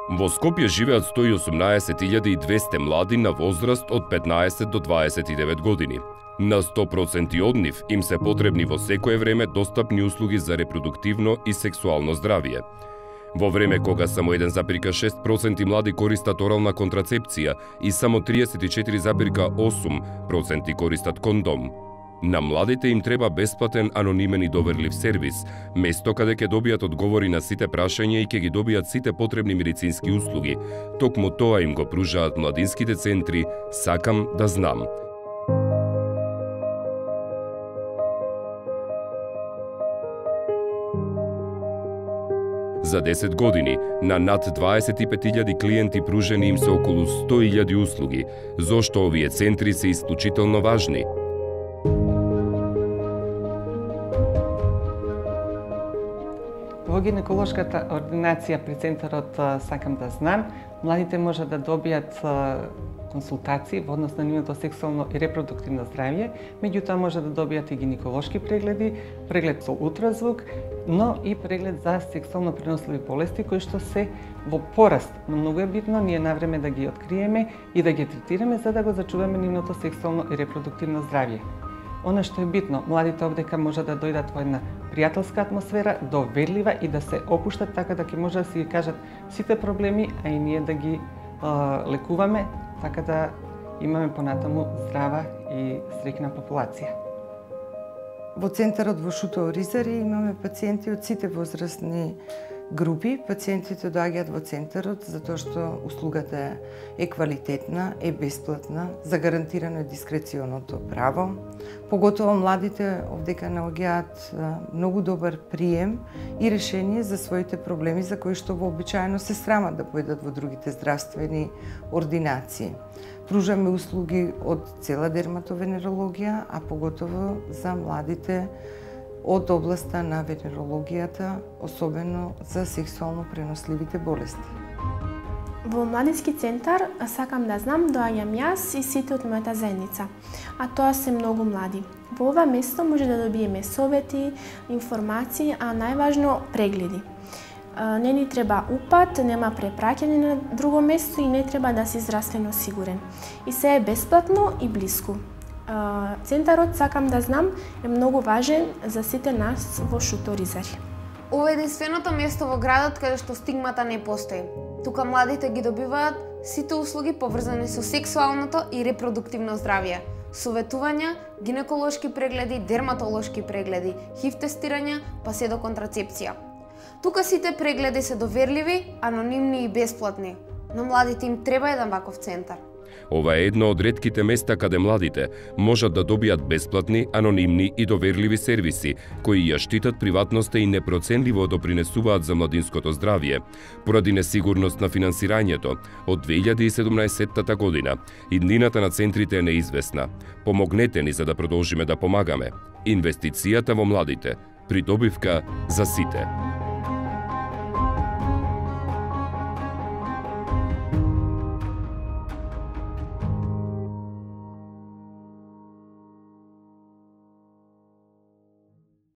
Во Скопје живеат 118.200 млади на возраст од 15 до 29 години. На 100% од нив им се потребни во секое време достапни услуги за репродуктивно и сексуално здравје. Во време кога само 1,6% млади користат орална контрацепција и само 34,8% користат кондом. На младите им треба бесплатен, анонимен и доверлив сервис, место каде ќе добијат одговори на сите прашања и ќе ги добијат сите потребни медицински услуги. Токму тоа им го пружаат младинските центри "Сакам да знам". За 10 години, на над 25.000 клиенти пружени им се околу 100.000 услуги. Зошто овие центри се исклучително важни? Во гинеколошката ординација при центарот "Сакам да знам", младите може да добијат консултации во однос на нивното сексуално и репродуктивно здравје, меѓутоа може да добијат и гинеколошки прегледи, преглед со ултразвук, но и преглед за сексуално преносливи болести кои што се во пораст. Но многу е битно ние навреме да ги откриеме и да ги третираме за да го зачуваме нивното сексуално и репродуктивно здравје. Она што е битно, младите овдека може да дојдат во една пријателска атмосфера, доверлива и да се опуштат така да ќе може да си ги кажат сите проблеми, а и ние да ги лекуваме, така да имаме понатаму здрава и среќна популација. Во центарот во Шуто Оризари имаме пациенти од сите возрастни групи. Пациентите доаѓаат во центарот затоа што услугата е квалитетна, е бесплатна, загарантирано е дискреционото право. Поготово младите овдека наоѓаат многу добар прием и решение за своите проблеми за кои што вообичаено се срамат да појдат во другите здравствени ординации. Пружаме услуги од цела дерматовенерологија, а поготово за младите од областа на венерологијата, особено за сексуално преносливите болести. Во младински центар "Сакам да знам" доаѓам јас и сите од мојата заедница, а тоа се многу млади. Во ова место може да добиеме совети, информации, а најважно прегледи. Не ни треба упат, нема препраќање на друго место и не треба да си здравствено сигурен. И се е бесплатно и блиску. Центарот "Сакам да знам" е многу важен за сите нас во Шуто Оризари. Ова е единственото место во градот каде што стигмата не постои. Тука младите ги добиваат сите услуги поврзани со сексуалното и репродуктивно здравје. Советувања, гинеколошки прегледи, дерматолошки прегледи, ХИВ тестирања, па се до контрацепција. Тука сите прегледи се доверливи, анонимни и бесплатни. На младите им треба еден ваков центар. Ова е едно од ретките места каде младите можат да добијат бесплатни, анонимни и доверливи сервиси, кои ја штитат приватноста и непроценливо допринесуваат за младинското здравје. Поради несигурност на финансирањето, од 2017 година, иднината на центрите е неизвестна. Помогнете ни за да продолжиме да помагаме. Инвестицијата во младите, придобивка за сите.